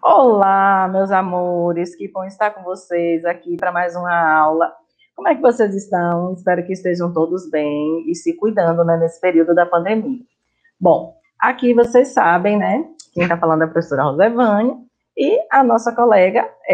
Olá, meus amores, que bom estar com vocês aqui para mais uma aula. Como é que vocês estão? Espero que estejam todos bem e se cuidando, né, nesse período da pandemia. Bom, aqui vocês sabem, né? Quem está falando é a professora Rosevânia e a nossa colega é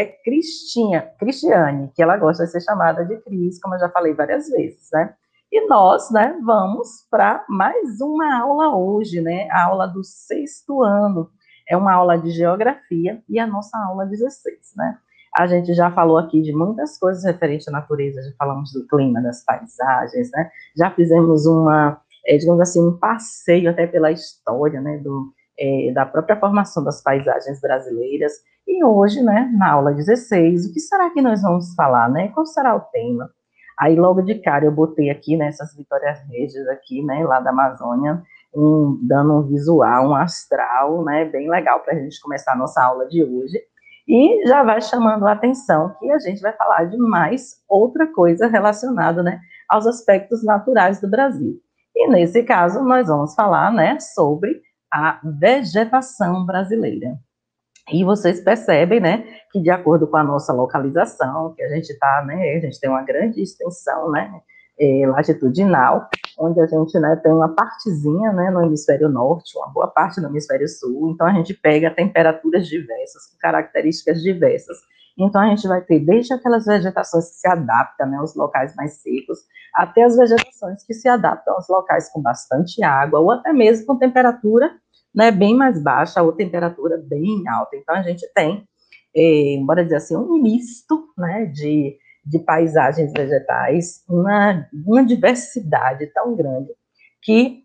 Cristiane, que ela gosta de ser chamada de Cris, como eu já falei várias vezes, né? E nós, né, vamos para mais uma aula hoje, né? A aula do sexto ano. É uma aula de geografia e a nossa aula 16, né? A gente já falou aqui de muitas coisas referentes à natureza, já falamos do clima, das paisagens, né? Já fizemos digamos assim, um passeio até pela história, né, da própria formação das paisagens brasileiras. E hoje, né, na aula 16, o que será que nós vamos falar, né? Qual será o tema? Aí, logo de cara, eu botei aqui, nessas Vitórias Regias aqui, né, lá da Amazônia, dando um visual, um astral, né, bem legal para a gente começar a nossa aula de hoje. E já vai chamando a atenção que a gente vai falar de mais outra coisa relacionada, né, aos aspectos naturais do Brasil. E nesse caso, nós vamos falar, né, sobre a vegetação brasileira. E vocês percebem, né, que de acordo com a nossa localização, que a gente está, né, a gente tem uma grande extensão, né, latitudinal, onde a gente, né, tem uma partezinha, né, no hemisfério norte, uma boa parte no hemisfério sul, então a gente pega temperaturas diversas, com características diversas. Então a gente vai ter desde aquelas vegetações que se adaptam, né, aos locais mais secos, até as vegetações que se adaptam aos locais com bastante água, ou até mesmo com temperatura, né, bem mais baixa ou temperatura bem alta. Então, a gente tem, bora dizer assim, um misto, né, de paisagens vegetais, uma diversidade tão grande que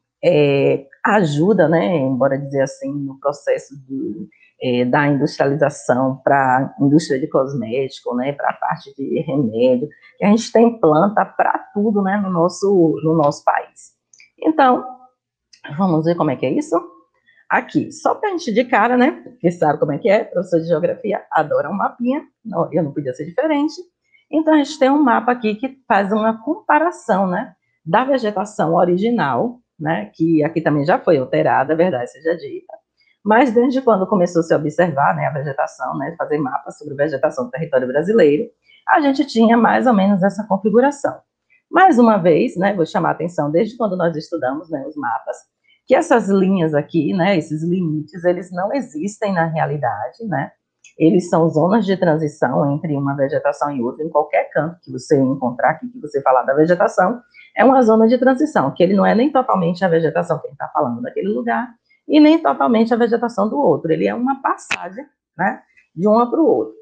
ajuda, né, bora dizer assim, no processo da industrialização para a indústria de cosmético, né, para a parte de remédio, que a gente tem planta para tudo, né, no nosso país. Então, vamos ver como é que é isso? Aqui, só para a gente de cara, né? Porque sabe como é que é? Professor de geografia adora um mapinha, eu não podia ser diferente. Então, a gente tem um mapa aqui que faz uma comparação, né? Da vegetação original, né? Que aqui também já foi alterada, a verdade seja dita. Mas desde quando começou a se observar, né? A vegetação, né? Fazer mapas sobre vegetação do território brasileiro, a gente tinha mais ou menos essa configuração. Mais uma vez, né? Vou chamar a atenção, desde quando nós estudamos, né, os mapas, que essas linhas aqui, né, esses limites, eles não existem na realidade, né? Eles são zonas de transição entre uma vegetação e outra, em qualquer canto que você encontrar aqui, que você falar da vegetação, é uma zona de transição, que ele não é nem totalmente a vegetação que a gente está falando daquele lugar, e nem totalmente a vegetação do outro, ele é uma passagem, né, de um para o outro,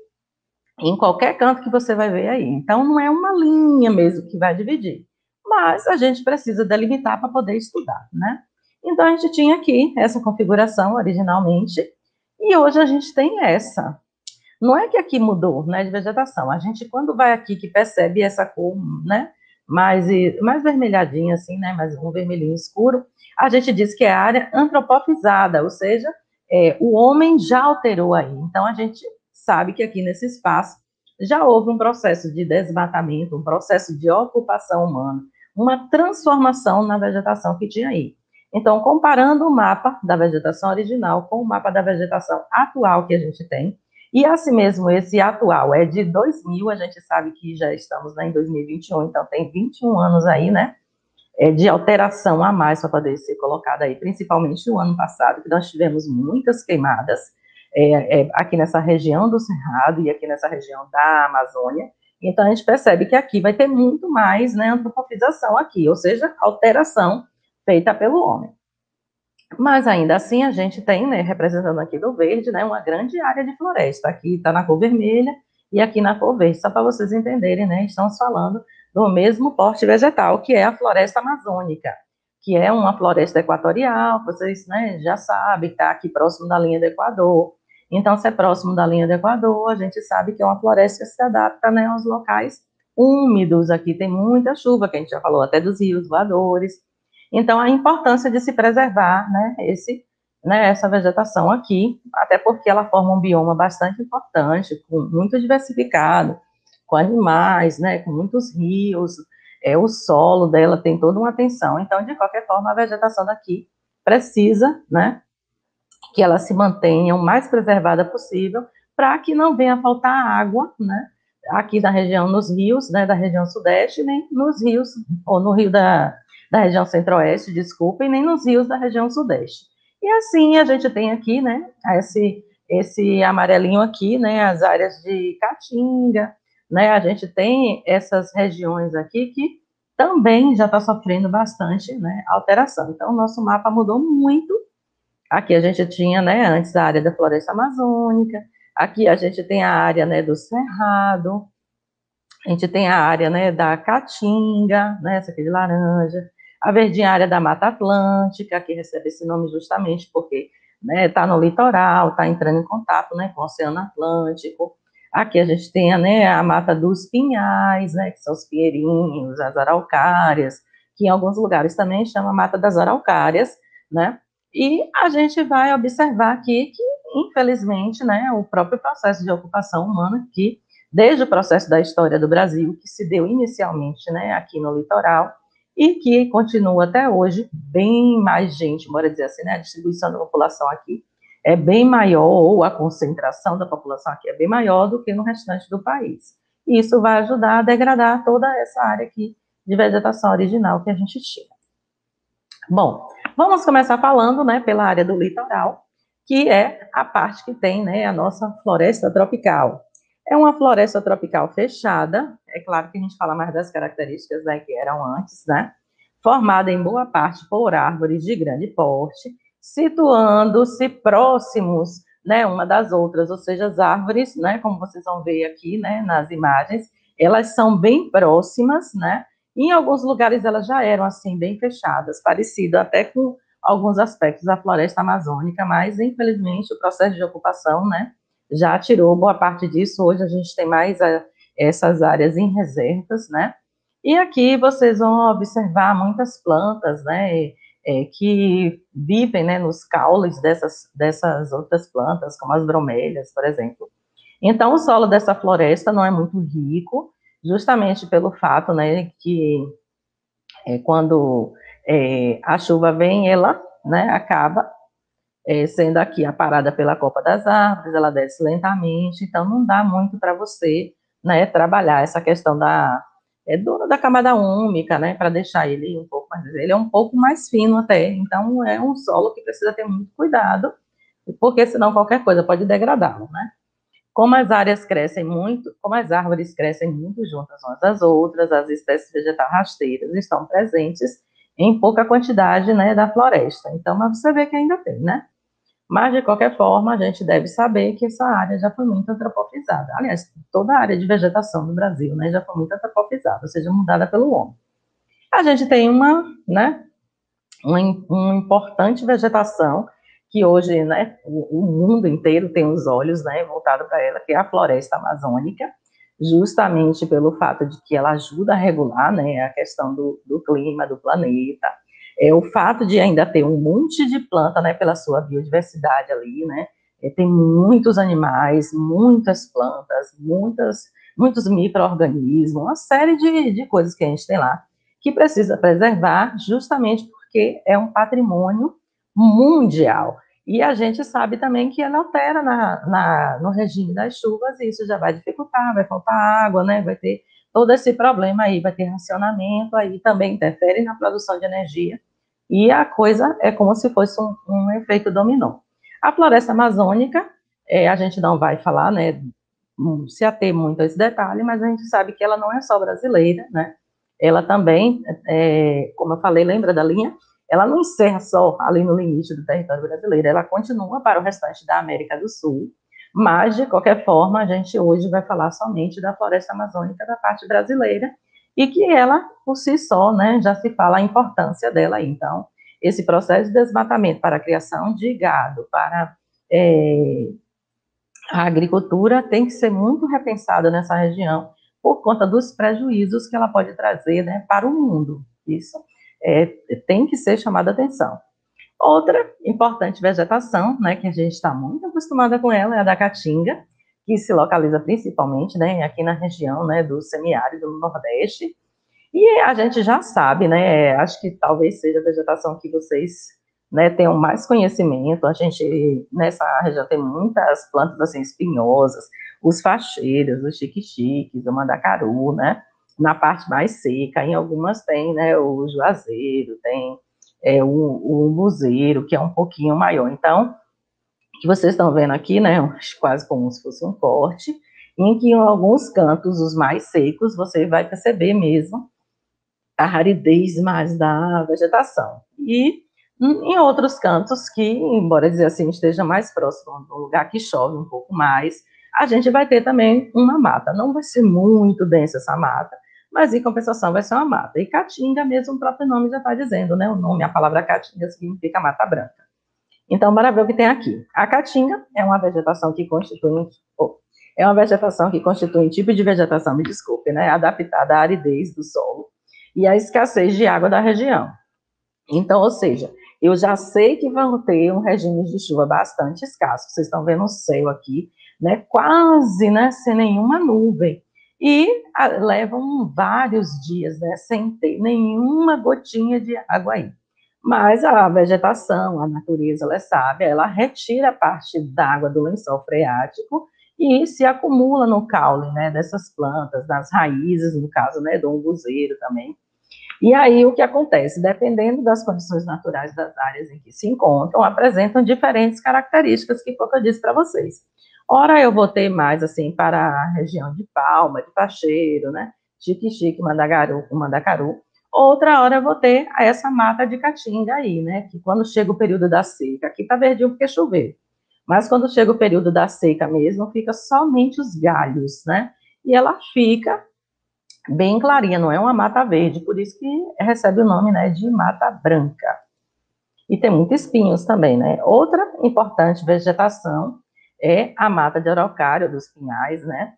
em qualquer canto que você vai ver aí. Então, não é uma linha mesmo que vai dividir, mas a gente precisa delimitar para poder estudar, né? Então, a gente tinha aqui essa configuração originalmente, e hoje a gente tem essa. Não é que aqui mudou, né, de vegetação. A gente, quando vai aqui, que percebe essa cor, né, mais vermelhadinha, assim, né, mais um vermelhinho escuro, a gente diz que é área antropofizada, ou seja, o homem já alterou aí. Então, a gente sabe que aqui nesse espaço já houve um processo de desmatamento, um processo de ocupação humana, uma transformação na vegetação que tinha aí. Então, comparando o mapa da vegetação original com o mapa da vegetação atual que a gente tem, e assim mesmo, esse atual é de 2000, a gente sabe que já estamos, né, em 2021, então tem 21 anos aí, né, de alteração a mais para poder ser colocada aí, principalmente o ano passado, que nós tivemos muitas queimadas aqui nessa região do Cerrado e aqui nessa região da Amazônia. Então, a gente percebe que aqui vai ter muito mais, né, antropofização aqui, ou seja, alteração feita pelo homem. Mas ainda assim a gente tem, né, representando aqui do verde, né, uma grande área de floresta. Aqui está na cor vermelha e aqui na cor verde, só para vocês entenderem, né, estamos falando do mesmo porte vegetal, que é a floresta amazônica, que é uma floresta equatorial, vocês, né, já sabem, está aqui próximo da linha do Equador. Então, se é próximo da linha do Equador, a gente sabe que é uma floresta que se adapta, né, aos locais úmidos. Aqui tem muita chuva, que a gente já falou até dos rios voadores. Então, a importância de se preservar, né, essa vegetação aqui, até porque ela forma um bioma bastante importante, muito diversificado, com animais, né, com muitos rios, o solo dela tem toda uma atenção. Então, de qualquer forma, a vegetação daqui precisa, né, que ela se mantenha o mais preservada possível, para que não venha a faltar água, né, aqui da região, nos rios, né, da região sudeste, nem nos rios, ou no rio da região centro-oeste, desculpem, nem nos rios da região sudeste. E assim a gente tem aqui, né, esse amarelinho aqui, né, as áreas de Caatinga, né, a gente tem essas regiões aqui que também já está sofrendo bastante, né, alteração. Então, o nosso mapa mudou muito. Aqui a gente tinha, né, antes a área da floresta amazônica, aqui a gente tem a área, né, do Cerrado, a gente tem a área, né, da Caatinga, né, essa aqui de laranja, a verdinha área da Mata Atlântica, que recebe esse nome justamente porque, né, está no litoral, está entrando em contato, né, com o Oceano Atlântico. Aqui a gente tem, né, a Mata dos Pinhais, né, que são os pinheirinhos, as araucárias, que em alguns lugares também chama Mata das Araucárias, né, e a gente vai observar aqui que, infelizmente, né, o próprio processo de ocupação humana, que desde o processo da história do Brasil, que se deu inicialmente, né, aqui no litoral, e que continua até hoje, bem mais gente, bora dizer assim, né, a distribuição da população aqui é bem maior, ou a concentração da população aqui é bem maior do que no restante do país. E isso vai ajudar a degradar toda essa área aqui de vegetação original que a gente tinha. Bom, vamos começar falando, né, pela área do litoral, que é a parte que tem, né, a nossa floresta tropical. É uma floresta tropical fechada, é claro que a gente fala mais das características, né, que eram antes, né, formada em boa parte por árvores de grande porte, situando-se próximos, né, uma das outras, ou seja, as árvores, né, como vocês vão ver aqui, né, nas imagens, elas são bem próximas, né, em alguns lugares elas já eram assim bem fechadas, parecido até com alguns aspectos da floresta amazônica, mas infelizmente o processo de ocupação, né, já tirou boa parte disso. Hoje a gente tem mais essas áreas em reservas, né? E aqui vocês vão observar muitas plantas, né, que vivem, né, nos caules dessas outras plantas, como as bromélias, por exemplo. Então, o solo dessa floresta não é muito rico, justamente pelo fato, né, que quando a chuva vem, ela, né, acaba sendo aqui a parada pela copa das árvores, ela desce lentamente, então não dá muito para você, né, trabalhar essa questão da camada úmica, né, para deixar ele um pouco mais, ele é um pouco mais fino até, então é um solo que precisa ter muito cuidado, porque senão qualquer coisa pode degradá-lo, né. Como as áreas crescem muito, como as árvores crescem muito juntas umas às outras, as espécies vegetais rasteiras estão presentes em pouca quantidade, né, da floresta. Então, mas você vê que ainda tem, né? Mas, de qualquer forma, a gente deve saber que essa área já foi muito antropofizada. Aliás, toda a área de vegetação no Brasil, né, já foi muito antropofizada, ou seja, mudada pelo homem. A gente tem uma importante vegetação que hoje, né, o mundo inteiro tem os olhos, né, voltado para ela, que é a floresta amazônica, justamente pelo fato de que ela ajuda a regular, né, a questão do clima do planeta, o fato de ainda ter um monte de planta, né, pela sua biodiversidade ali, né, tem muitos animais, muitas plantas, muitos micro-organismos, uma série de coisas que a gente tem lá, que precisa preservar justamente porque é um patrimônio mundial. E a gente sabe também que ela altera no regime das chuvas, e isso já vai dificultar, vai faltar água, né? Vai ter todo esse problema aí, vai ter racionamento, aí também interfere na produção de energia, e a coisa é como se fosse um efeito dominó. A floresta amazônica, a gente não vai falar, né, se ater muito a esse detalhe, mas a gente sabe que ela não é só brasileira, né? Ela também, como eu falei, lembra da linha? Ela não encerra só ali no limite do território brasileiro, ela continua para o restante da América do Sul, mas, de qualquer forma, a gente hoje vai falar somente da floresta amazônica da parte brasileira, e que ela, por si só, né, já se fala a importância dela aí. Então, esse processo de desmatamento para a criação de gado, para a agricultura, tem que ser muito repensada nessa região, por conta dos prejuízos que ela pode trazer, né, para o mundo. Isso tem que ser chamada atenção. Outra importante vegetação, né, que a gente está muito acostumada com ela, é a da caatinga, que se localiza principalmente, né, aqui na região, né, do semiárido do Nordeste. E a gente já sabe, né, acho que talvez seja a vegetação que vocês né, tenham mais conhecimento. A gente, nessa região, tem muitas plantas, assim, espinhosas, os facheiros, os chique-chiques, o mandacaru, né, na parte mais seca, em algumas tem, né, o juazeiro, tem o umbuzeiro, que é um pouquinho maior. Então, o que vocês estão vendo aqui, né, quase como se fosse um corte, em que em alguns cantos, os mais secos, você vai perceber mesmo a raridez mais da vegetação. E em outros cantos que, embora dizer assim, esteja mais próximo do lugar que chove um pouco mais, a gente vai ter também uma mata. Não vai ser muito densa essa mata, mas em compensação vai ser uma mata. E caatinga mesmo, o próprio nome já está dizendo, né? O nome, a palavra caatinga significa mata branca. Então, bora ver o que tem aqui. A caatinga é uma vegetação que constitui um tipo de vegetação, me desculpe, né, adaptada à aridez do solo e à escassez de água da região. Então, ou seja, eu já sei que vão ter um regime de chuva bastante escasso. Vocês estão vendo o céu aqui, né, quase, né, sem nenhuma nuvem. E levam vários dias, né, sem ter nenhuma gotinha de água aí. Mas a vegetação, a natureza, ela é sábia, ela retira parte da água do lençol freático e se acumula no caule, né, dessas plantas, nas raízes, no caso, né, do umbuzeiro também. E aí o que acontece? Dependendo das condições naturais das áreas em que se encontram, apresentam diferentes características que foi o que eu disse para vocês. Ora, eu vou ter mais, assim, para a região de Palma, de Pacheiro, né, Chique-Chique, Mandacaru. Outra hora eu vou ter essa mata de caatinga aí, né, que quando chega o período da seca, aqui tá verdinho porque choveu, mas quando chega o período da seca mesmo, fica somente os galhos, né, e ela fica bem clarinha, não é uma mata verde, por isso que recebe o nome, né, de mata branca. E tem muitos espinhos também, né. Outra importante vegetação é a mata de araucária, dos pinhais, né.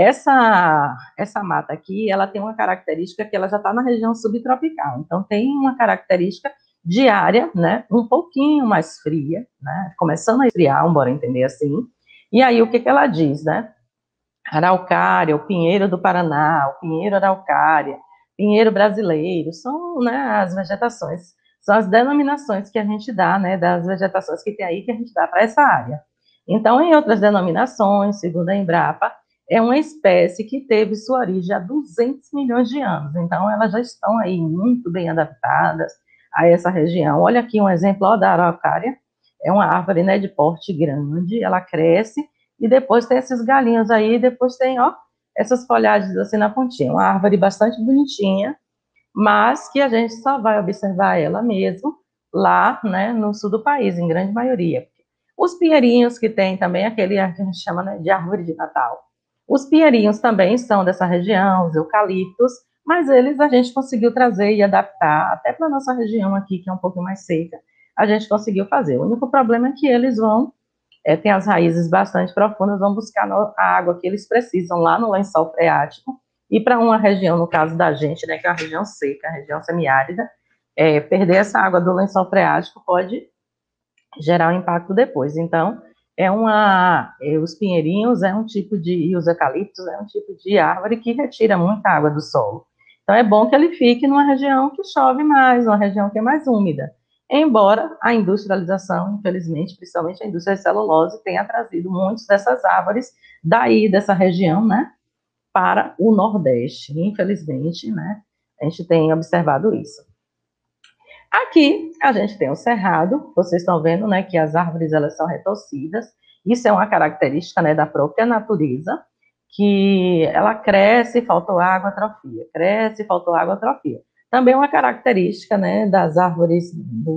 Essa mata aqui, ela tem uma característica que ela já está na região subtropical, então tem uma característica diária, né, um pouquinho mais fria, né, começando a esfriar, embora entender assim. E aí o que que ela diz, né? Araucária, o pinheiro do Paraná, o pinheiro araucária, pinheiro brasileiro, são, né, as vegetações, são as denominações que a gente dá, né, das vegetações que tem aí que a gente dá para essa área. Então, em outras denominações, segundo a Embrapa, é uma espécie que teve sua origem há 200 milhões de anos, então elas já estão aí muito bem adaptadas a essa região. Olha aqui um exemplo ó, da araucária, é uma árvore, né, de porte grande, ela cresce e depois tem esses galinhos aí, e depois tem, ó, essas folhagens assim na pontinha. Uma árvore bastante bonitinha, mas que a gente só vai observar ela mesmo lá, né, no sul do país, em grande maioria. Os pinheirinhos que tem também, aquele que a gente chama, né, de árvore de Natal. Os pinheirinhos também são dessa região, os eucaliptos, mas eles a gente conseguiu trazer e adaptar até para a nossa região aqui, que é um pouco mais seca, a gente conseguiu fazer. O único problema é que eles vão tem as raízes bastante profundas, vão buscar a água que eles precisam lá no lençol freático, e para uma região, no caso da gente, né, que é uma região seca, a região semiárida, perder essa água do lençol freático pode gerar um impacto depois. Então, os pinheirinhos é um tipo de, e os eucaliptos é um tipo de árvore que retira muita água do solo. Então, é bom que ele fique numa região que chove mais, uma região que é mais úmida. Embora a industrialização, infelizmente, principalmente a indústria de celulose, tenha trazido muitas dessas árvores daí, dessa região, né, para o Nordeste. Infelizmente, né, a gente tem observado isso. Aqui a gente tem o cerrado, vocês estão vendo, né, que as árvores elas são retorcidas. Isso é uma característica, né, da própria natureza, que ela cresce, faltou água, atrofia, cresce, faltou água, atrofia. Também é uma característica, né, das árvores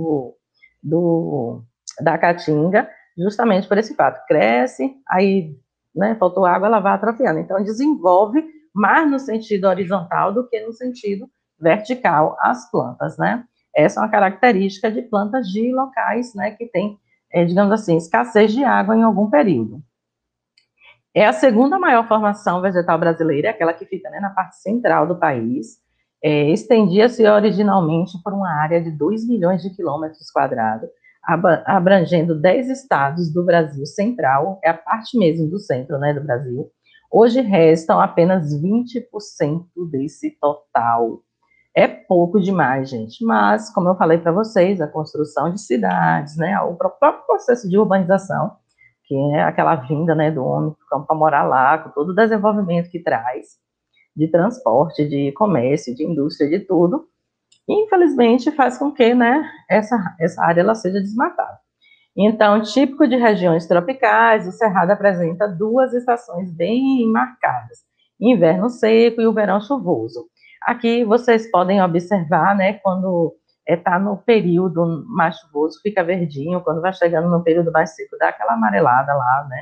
da caatinga, justamente por esse fato, cresce, aí, né, faltou água, ela vai atrofiando. Então desenvolve mais no sentido horizontal do que no sentido vertical as plantas, né? Essa é uma característica de plantas de locais, né, que tem, digamos assim, escassez de água em algum período. É a segunda maior formação vegetal brasileira, aquela que fica, né, na parte central do país. Estendia-se originalmente por uma área de 2 milhões de quilômetros quadrados, abrangendo 10 estados do Brasil central, é a parte mesmo do centro, né, do Brasil. Hoje restam apenas 20% desse total. É pouco demais, gente, mas, como eu falei para vocês, a construção de cidades, né, o próprio processo de urbanização, que é aquela vinda, né, do homem para morar lá, com todo o desenvolvimento que traz, de transporte, de comércio, de indústria, de tudo, infelizmente faz com que, né, essa área ela seja desmatada. Então, típico de regiões tropicais, o Cerrado apresenta duas estações bem marcadas, inverno seco e o verão chuvoso. Aqui vocês podem observar, né, quando está no período mais chuvoso, fica verdinho, quando vai chegando no período mais seco, dá aquela amarelada lá, né?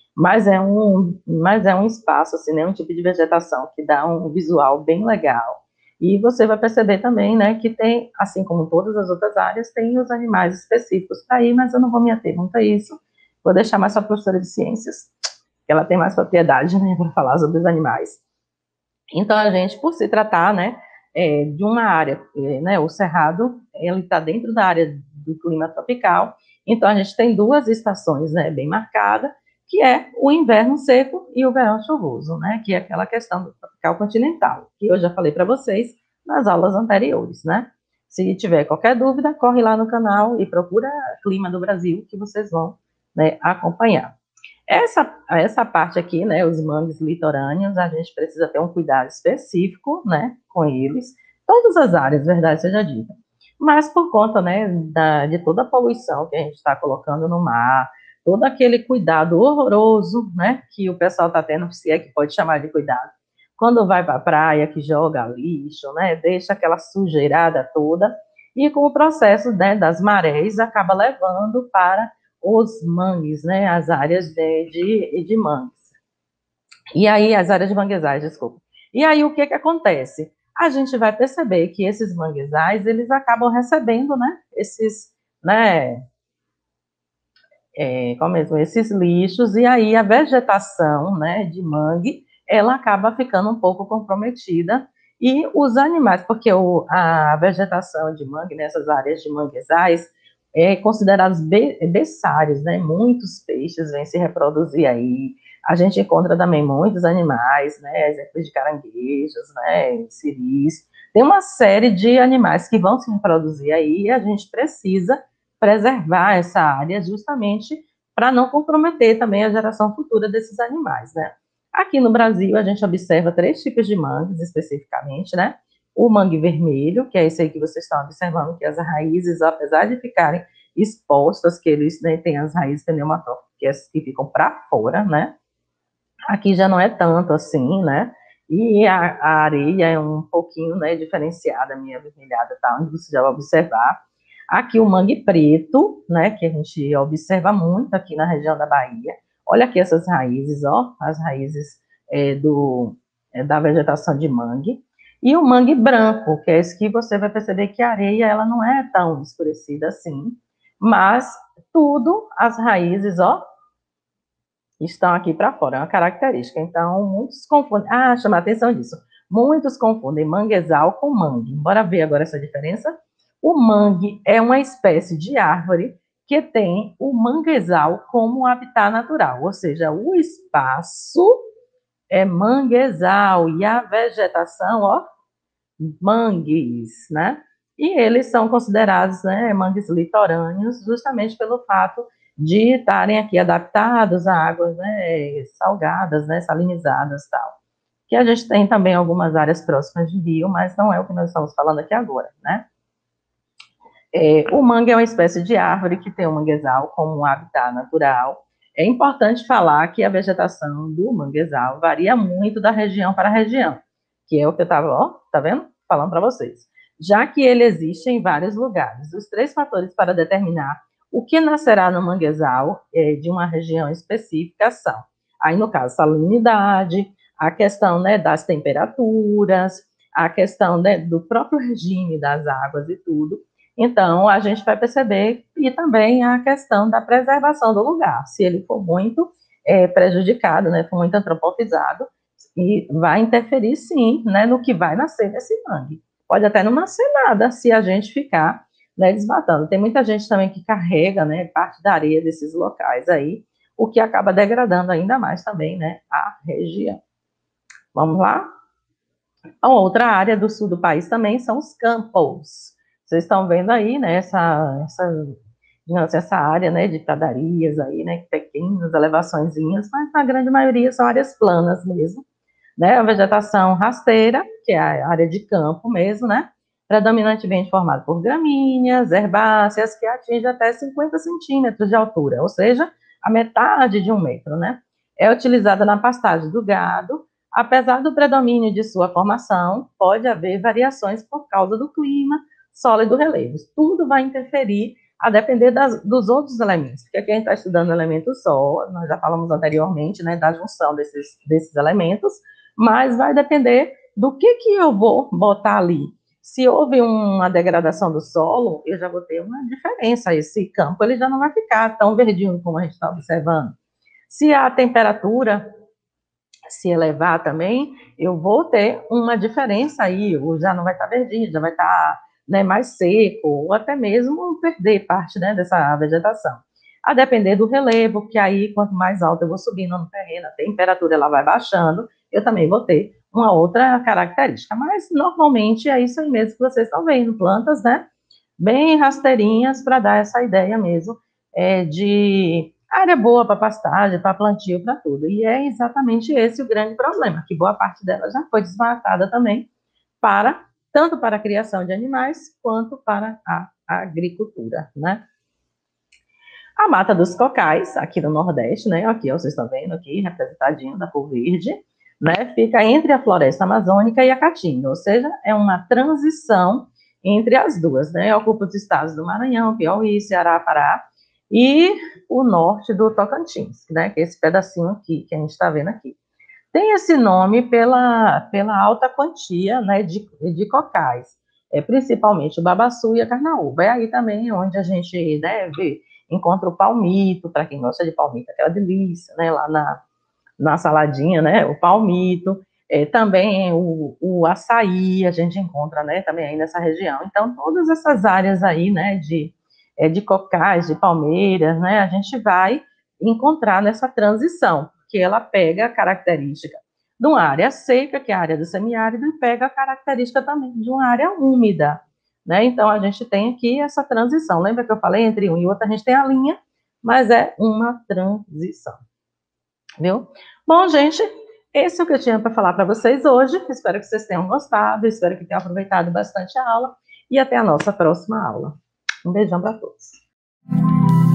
Mas é um espaço, assim, né, um tipo de vegetação que dá um visual bem legal. E você vai perceber também, né, que tem, assim como todas as outras áreas, tem os animais específicos para ir, mas eu não vou me ater muito a isso. Vou deixar mais para a professora de ciências, que ela tem mais propriedade, né, para falar sobre os animais. Então, a gente, por se tratar, né, de uma área, né, o Cerrado, ele está dentro da área do clima tropical, então a gente tem duas estações, né, bem marcadas, que é o inverno seco e o verão chuvoso, né, que é aquela questão do tropical continental, que eu já falei para vocês nas aulas anteriores, né. Se tiver qualquer dúvida, corre lá no canal e procura Clima do Brasil, que vocês vão, né, acompanhar. Essa parte aqui, né, os mangues litorâneos, a gente precisa ter um cuidado específico, né, com eles, todas as áreas, verdade seja dita. Mas por conta, né, de toda a poluição que a gente está colocando no mar, todo aquele cuidado horroroso, né, que o pessoal está tendo, se é que pode chamar de cuidado, quando vai para a praia, que joga lixo, né, deixa aquela sujeirada toda, e com o processo, né, das marés, acaba levando para os mangues, né, as áreas de mangues. E aí, as áreas de manguezais, desculpa. E aí, o que que acontece? A gente vai perceber que esses manguezais, eles acabam recebendo, né, né, como mesmo, esses lixos, e aí a vegetação, né, de mangue, ela acaba ficando um pouco comprometida, e os animais, porque a vegetação de mangue, nessas áreas de manguezais, é considerados berçários, né, muitos peixes vêm se reproduzir aí, a gente encontra também muitos animais, né, exemplos de caranguejos, né, siris, tem uma série de animais que vão se reproduzir aí, e a gente precisa preservar essa área justamente para não comprometer também a geração futura desses animais, né? Aqui no Brasil, a gente observa três tipos de mangues especificamente, né? O mangue vermelho, que é esse aí que vocês estão observando, que as raízes, apesar de ficarem expostas, que eles, né, têm as raízes pneumatóficas que ficam para fora, né? Aqui já não é tanto assim, né? E a areia é um pouquinho, né, diferenciada, minha avermelhada, tá? Onde você já vai observar. Aqui o mangue preto, né, que a gente observa muito aqui na região da Bahia. Olha aqui essas raízes, ó, as raízes da vegetação de mangue. E o mangue branco, que é esse que você vai perceber que a areia ela não é tão escurecida assim, mas tudo, as raízes, ó, estão aqui para fora, é uma característica. Então, muitos confundem. Ah, chama a atenção disso. Muitos confundem manguezal com mangue. Bora ver agora essa diferença? O mangue é uma espécie de árvore que tem o manguezal como habitat natural, ou seja, o espaço é manguezal e a vegetação, ó, mangues, né? E eles são considerados, né, mangues litorâneos, justamente pelo fato de estarem aqui adaptados a águas, né, salgadas, né, salinizadas e tal. Que a gente tem também algumas áreas próximas de rio, mas não é o que nós estamos falando aqui agora, né? O mangue é uma espécie de árvore que tem o manguezal como um habitat natural. É importante falar que a vegetação do manguezal varia muito da região para região, que é o que eu estava, ó, tá vendo? Falando para vocês. Já que ele existe em vários lugares. Os três fatores para determinar o que nascerá no manguezal de uma região específica são, aí no caso, salinidade, a questão, né, das temperaturas, a questão, né, do próprio regime das águas e tudo. Então, a gente vai perceber, e também a questão da preservação do lugar, se ele for muito prejudicado, né, for muito antropofizado, e vai interferir, sim, né, no que vai nascer desse mangue. Pode até não nascer nada se a gente ficar, né, desmatando. Tem muita gente também que carrega, né, parte da areia desses locais aí, o que acaba degradando ainda mais também, né, a região. Vamos lá? A outra área do sul do país também são os campos. Vocês estão vendo aí, né, essa área, né, de pradarias aí, né, pequenas elevaçõezinhas, mas na grande maioria são áreas planas mesmo, né, a vegetação rasteira, que é a área de campo mesmo, né, predominantemente formada por gramíneas, herbáceas, que atinge até 50 centímetros de altura, ou seja, a metade de 1 metro, né, é utilizada na pastagem do gado. Apesar do predomínio de sua formação, pode haver variações por causa do clima, solo e do relevo. Tudo vai interferir a depender dos outros elementos, porque aqui a gente está estudando o elemento Sol, nós já falamos anteriormente, né, da junção desses elementos, mas vai depender do que eu vou botar ali. Se houve uma degradação do solo, eu já vou ter uma diferença, esse campo ele já não vai ficar tão verdinho como a gente está observando. Se a temperatura se elevar também, eu vou ter uma diferença aí, ou já não vai estar verdinho, já vai estar, né, mais seco, ou até mesmo perder parte, né, dessa vegetação. A depender do relevo, que aí quanto mais alto eu vou subindo no terreno, a temperatura ela vai baixando, eu também vou ter uma outra característica. Mas normalmente é isso aí mesmo que vocês estão vendo, plantas, né, bem rasteirinhas para dar essa ideia mesmo de área boa para pastagem, para plantio, para tudo. E é exatamente esse o grande problema, que boa parte dela já foi desmatada também, tanto para a criação de animais, quanto para a agricultura, né? A Mata dos Cocais, aqui no Nordeste, né? Aqui, ó, vocês estão vendo aqui, representadinho da cor verde, né? Fica entre a floresta amazônica e a caatinga, ou seja, é uma transição entre as duas, né? Ocupa os estados do Maranhão, Piauí, Ceará, Pará, e o norte do Tocantins, né, que é esse pedacinho aqui, que a gente está vendo aqui. Tem esse nome pela alta quantia, né, de cocais, principalmente o babaçu e a carnaúba. É aí também onde a gente, né, encontra o palmito, para quem gosta de palmito, aquela delícia, né, lá na saladinha, né, o palmito, também o açaí a gente encontra, né, também aí nessa região. Então, todas essas áreas aí, né, de cocais, de palmeiras, né, a gente vai encontrar nessa transição, que ela pega a característica de uma área seca, que é a área do semiárido, e pega a característica também de uma área úmida, né, então a gente tem aqui essa transição. Lembra que eu falei entre um e outro a gente tem a linha, mas é uma transição, viu? Bom, gente, esse é o que eu tinha para falar para vocês hoje, espero que vocês tenham gostado, espero que tenham aproveitado bastante a aula, e até a nossa próxima aula. Um beijão para todos.